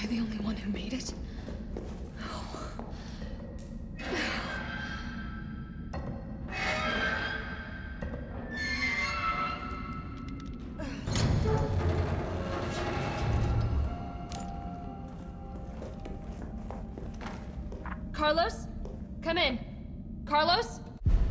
the only one who made it? Carlos? Come in. Carlos?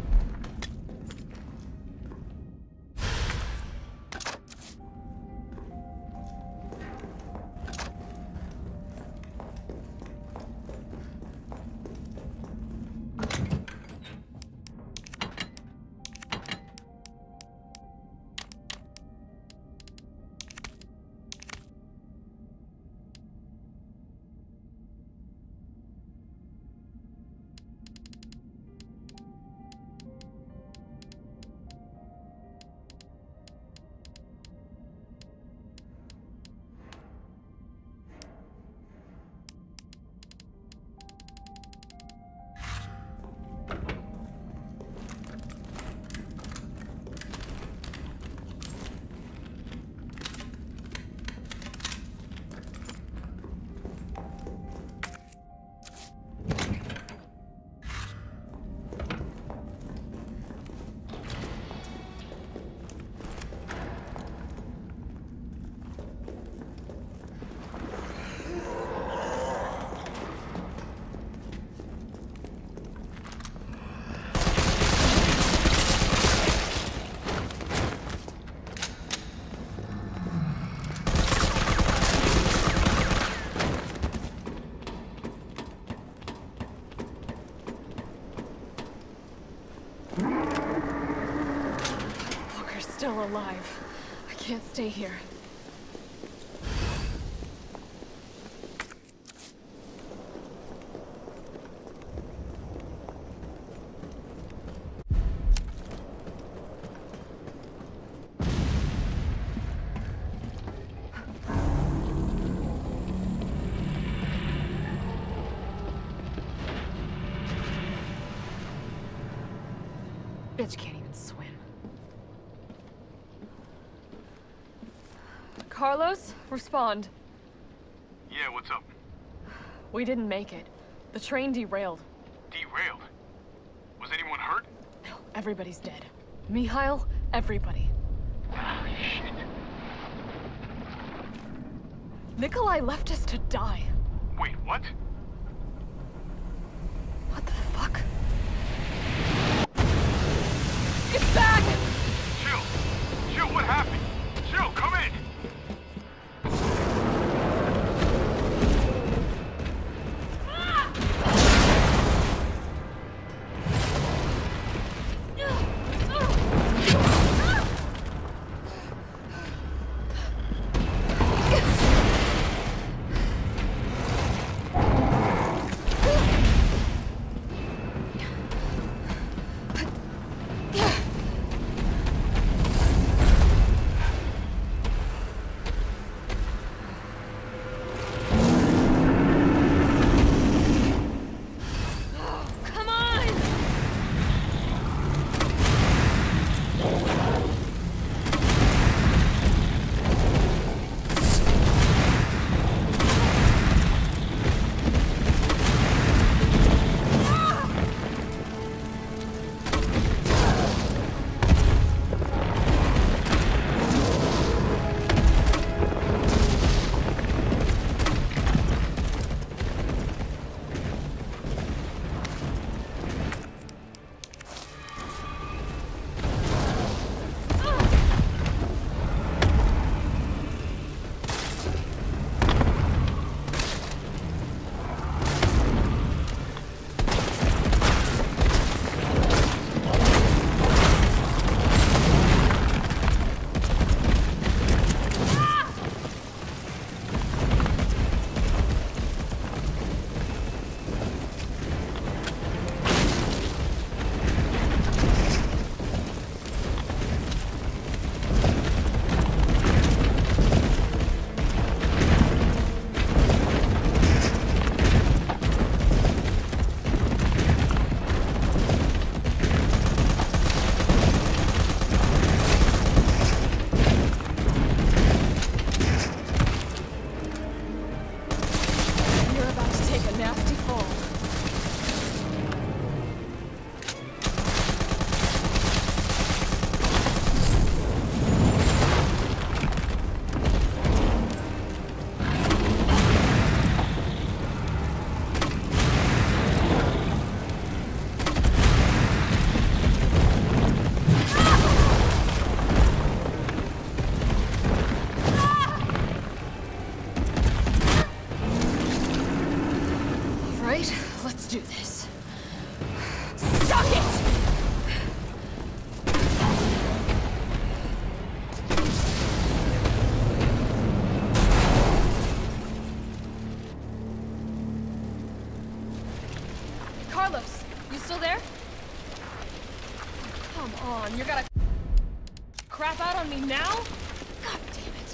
Still alive. I can't stay here. Bitch can't even swim. Carlos, respond. Yeah, what's up? We didn't make it. The train derailed. Derailed? Was anyone hurt? No, everybody's dead. Mikhail, everybody. Ah, shit. Nikolai left us to die. Wait, what? What the fuck? Get back! Chill! Chill, what happened? Chill, come in! full. Right, let's do this. Suck it! Carlos, you still there? Come on, you're gonna crap out on me now? God damn it.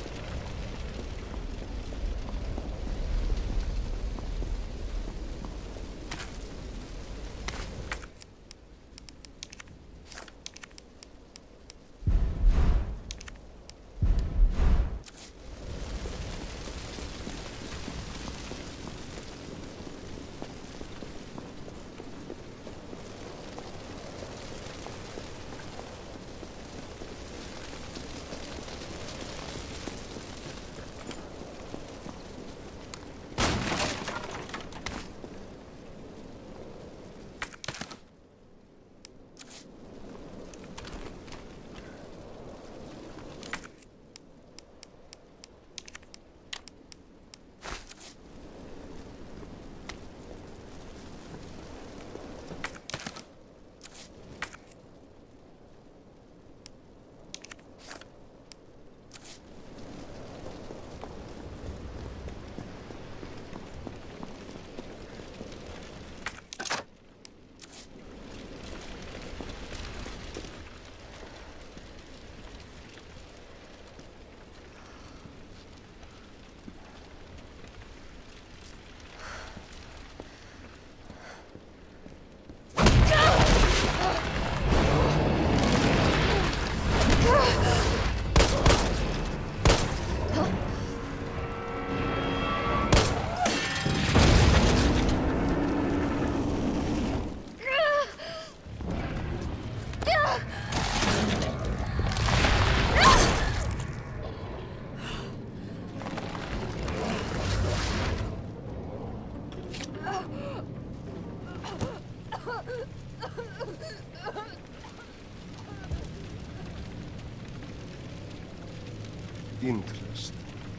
Interesting.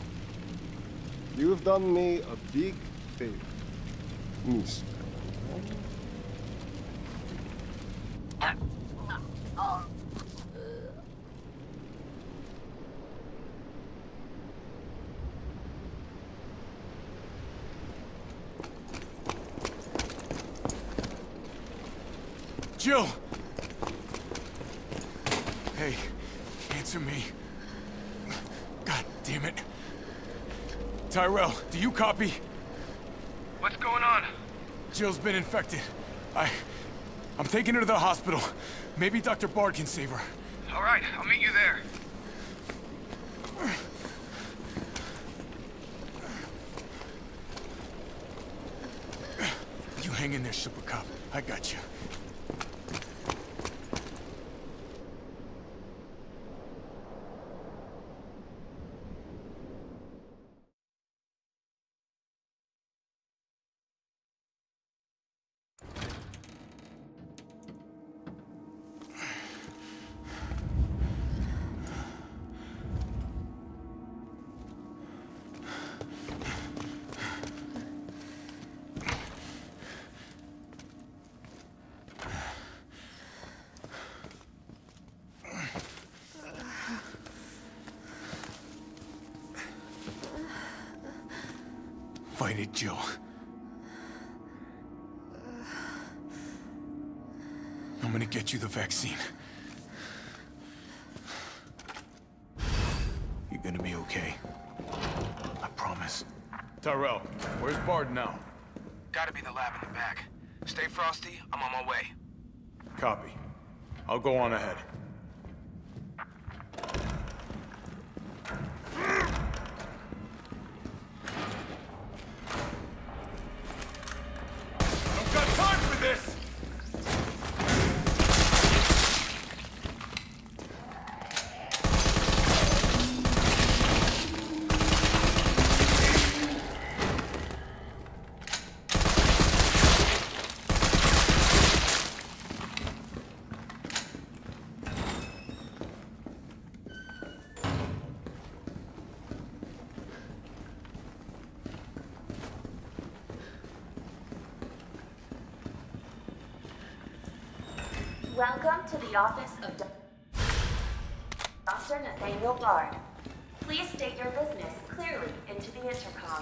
You've done me a big favor, mister. Jill! Hey, answer me. God damn it. Tyrell, do you copy? What's going on? Jill's been infected. I'm taking her to the hospital. Maybe Dr. Bard can save her. All right, I'll meet you there. You hang in there, Super Cop. I got you. Fight it, Jill. I'm gonna get you the vaccine. You're gonna be okay. I promise. Tyrell, where's Bard now? Gotta be the lab in the back. Stay frosty, I'm on my way. Copy. I'll go on ahead. Welcome to the office of Dr. Nathaniel Bard. Please state your business clearly into the intercom.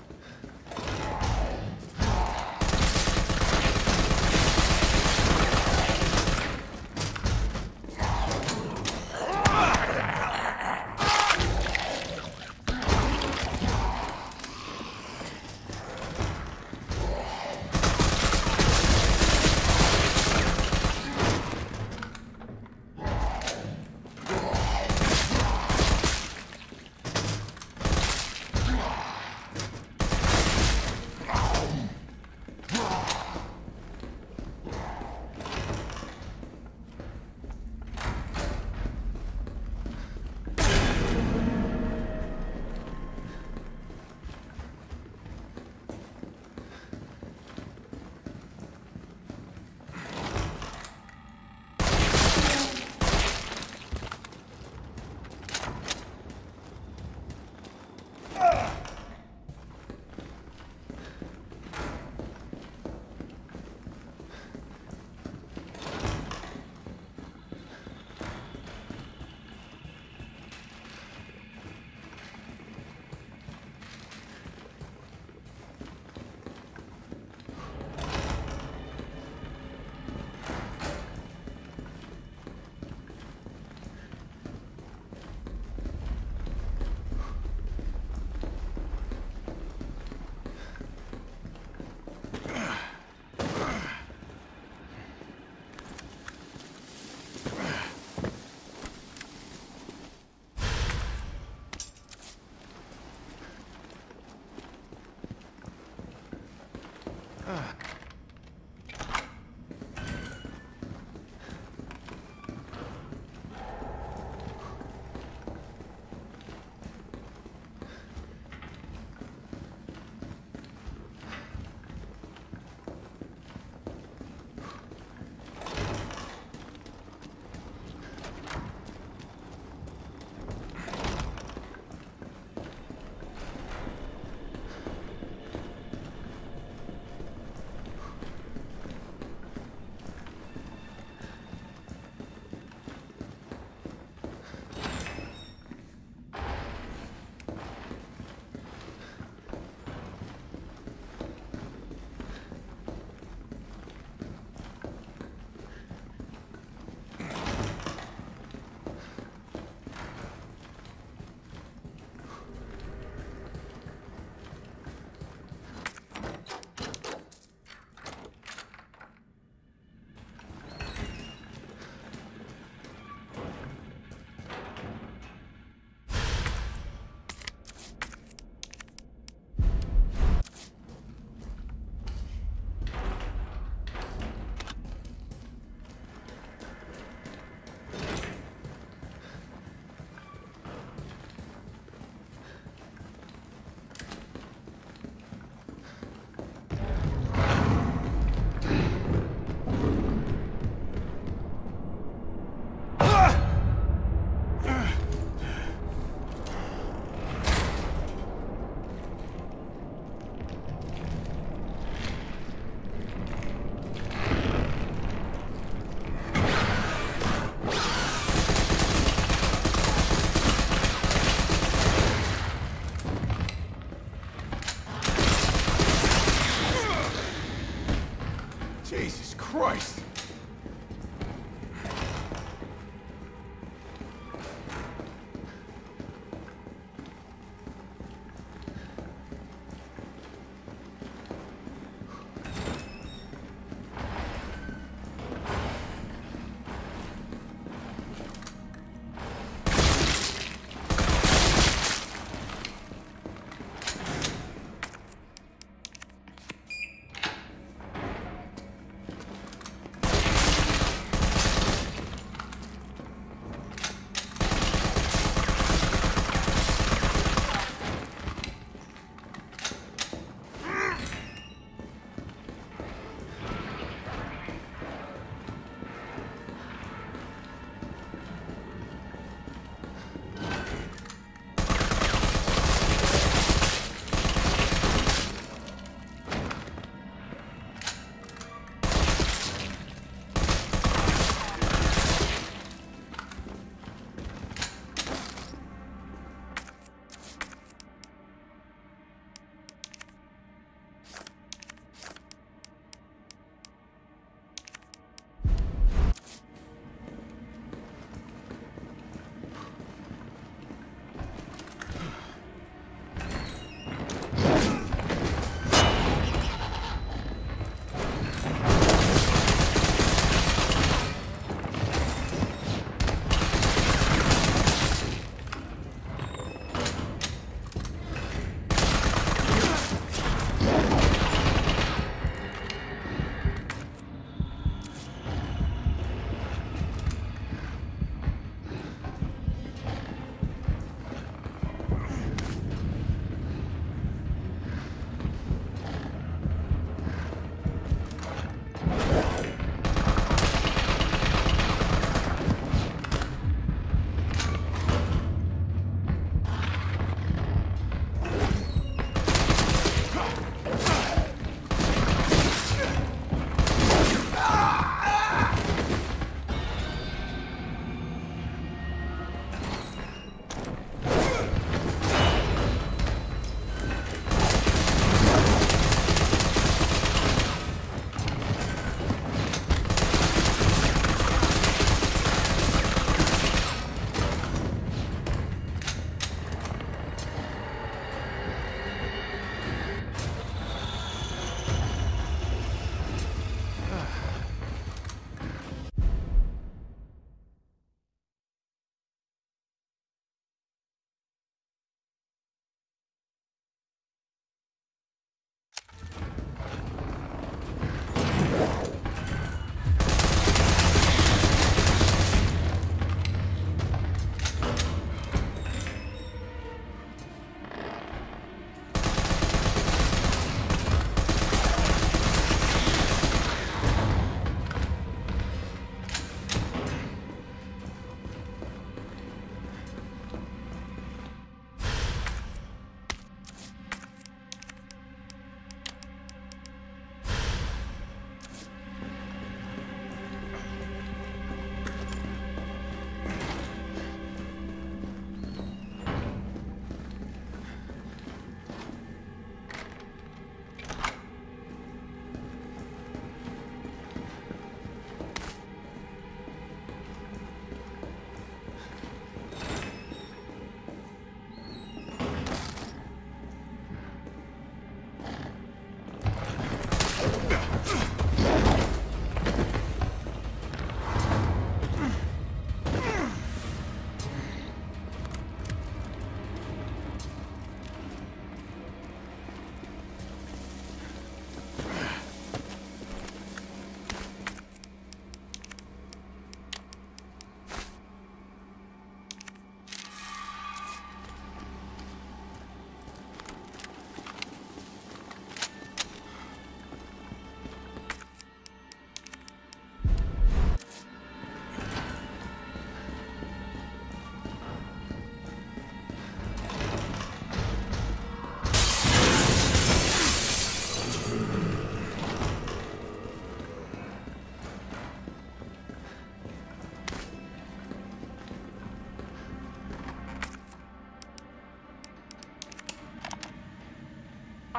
Christ!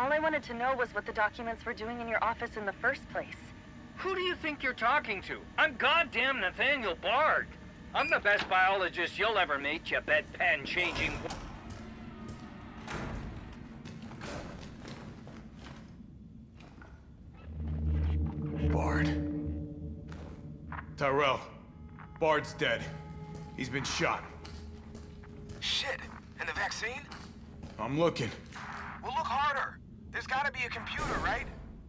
All I wanted to know was what the documents were doing in your office in the first place. Who do you think you're talking to? I'm goddamn Nathaniel Bard. I'm the best biologist you'll ever meet, you bedpan-changing... Bard. Tyrell. Bard's dead. He's been shot. Shit. And the vaccine? I'm looking. Well, look harder. There's gotta be a computer, right?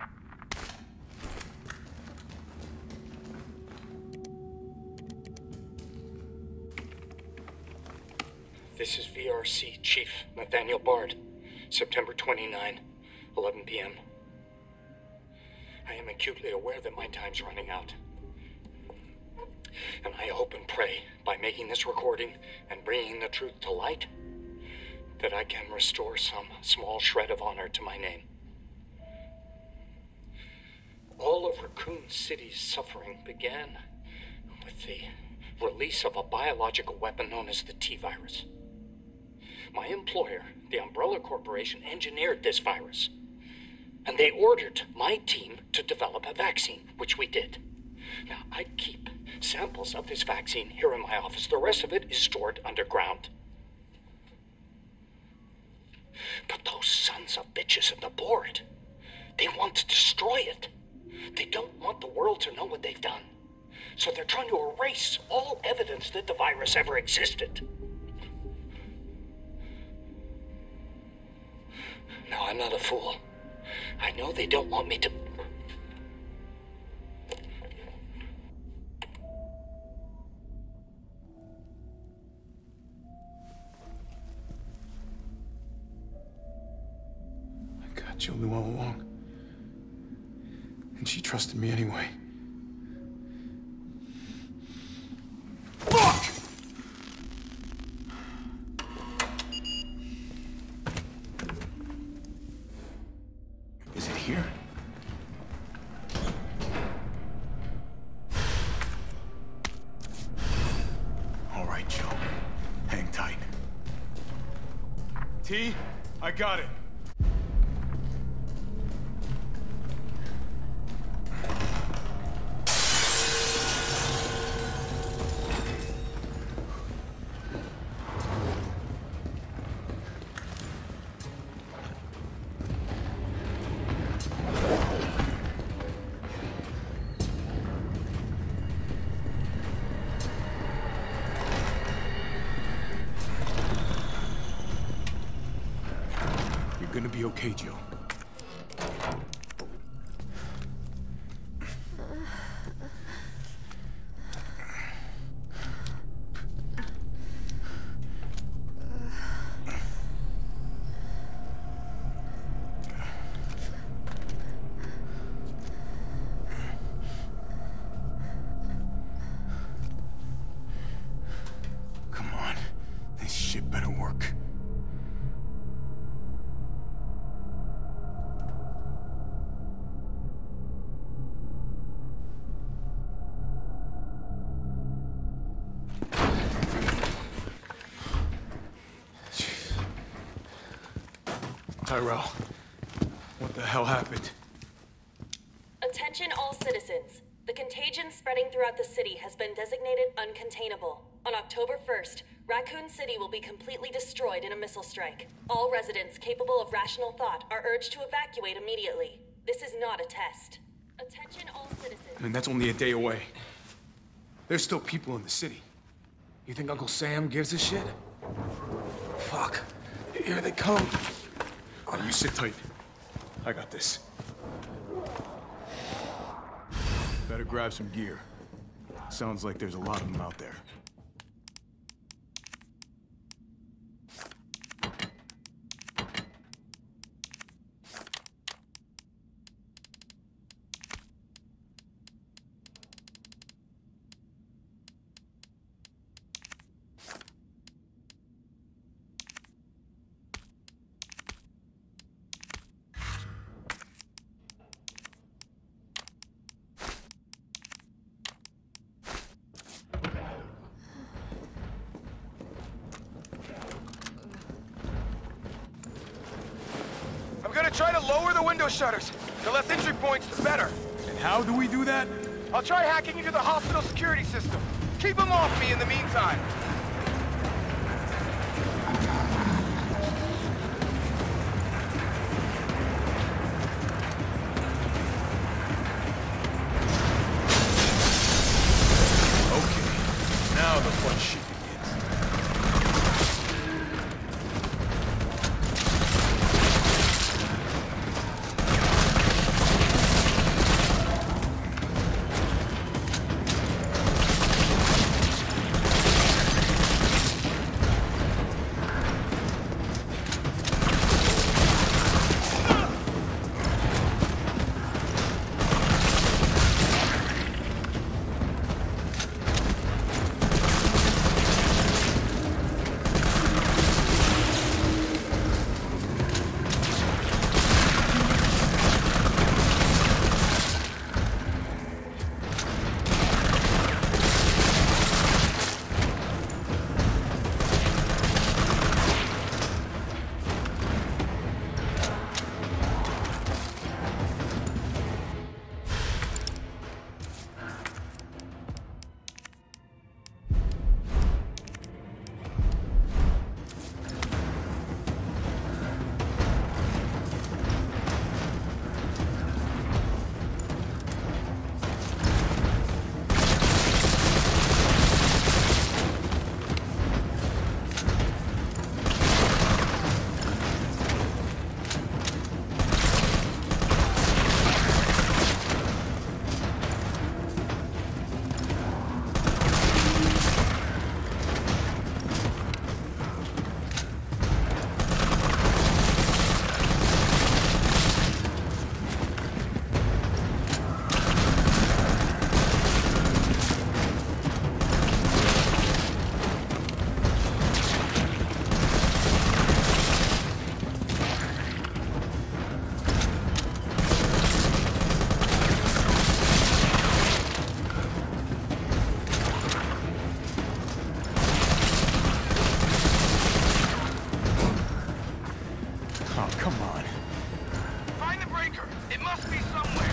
This is VRC Chief Nathaniel Bard, September 29, 11 p.m. I am acutely aware that my time's running out. And I hope and pray, by making this recording and bringing the truth to light, that I can restore some small shred of honor to my name. All of Raccoon City's suffering began with the release of a biological weapon known as the T-virus. My employer, the Umbrella Corporation, engineered this virus. And they ordered my team to develop a vaccine, which we did. Now, I keep samples of this vaccine here in my office. The rest of it is stored underground. But those sons of bitches in the board, they want to destroy it. They don't want the world to know what they've done. So they're trying to erase all evidence that the virus ever existed. Now, I'm not a fool. I know they don't want me to... Jill knew all along. And she trusted me anyway. Fuck! Is it here? All right, Jill. Hang tight. T, I got it. You're gonna be okay, Jill. Come on. This shit better work. Tyrell, what the hell happened? Attention all citizens. The contagion spreading throughout the city has been designated uncontainable. On October 1st, Raccoon City will be completely destroyed in a missile strike. All residents capable of rational thought are urged to evacuate immediately. This is not a test. Attention all citizens. I mean, that's only a day away. There's still people in the city. You think Uncle Sam gives a shit? Fuck. Here they come. Oh, you sit tight. I got this. Better grab some gear. Sounds like there's a lot of them out there. try to lower the window shutters. The less entry points, the better. And how do we do that? I'll try hacking into the hospital security system. Keep them off me in the meantime. Okay, now the fun shit begins. Oh, come on. Find the breaker. It must be somewhere.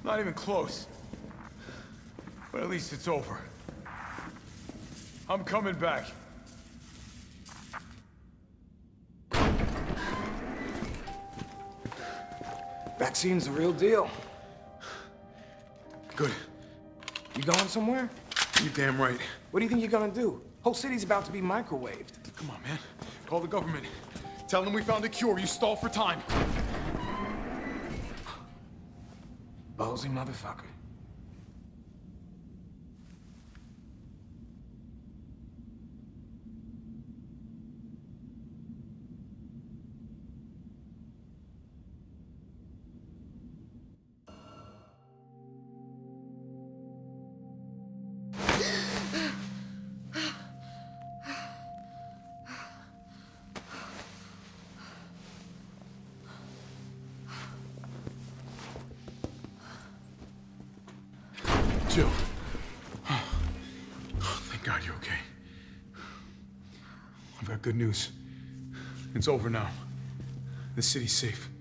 Not even close. But at least it's over. I'm coming back. Vaccine's the real deal. Good. You going somewhere? You damn right. What do you think you're gonna do? Whole city's about to be microwaved. Come on, man. Call the government. Tell them we found a cure. You stall for time. Ballsy motherfucker. Jill. Oh, thank God you're okay. I've got good news. It's over now. The city's safe.